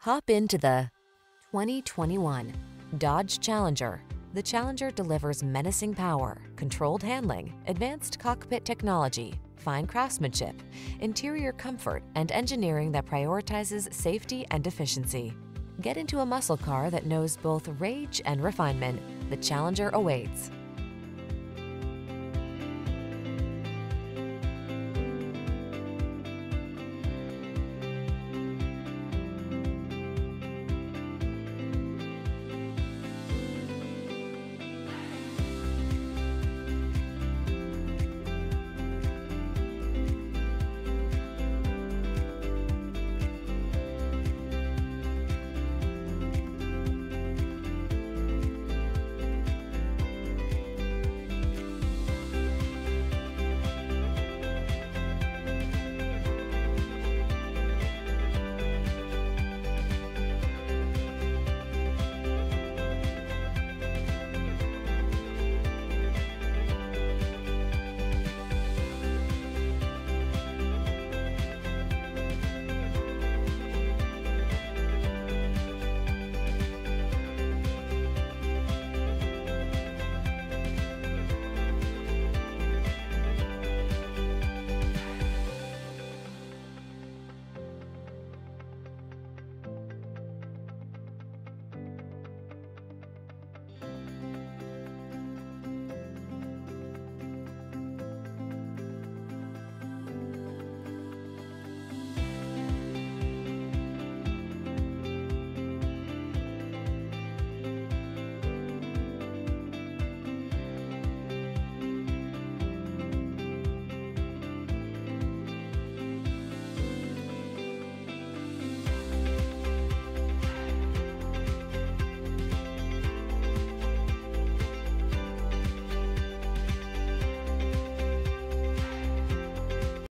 Hop into the 2021 Dodge Challenger. The Challenger delivers menacing power, controlled handling, advanced cockpit technology, fine craftsmanship, interior comfort, and engineering that prioritizes safety and efficiency. Get into a muscle car that knows both rage and refinement. The Challenger awaits.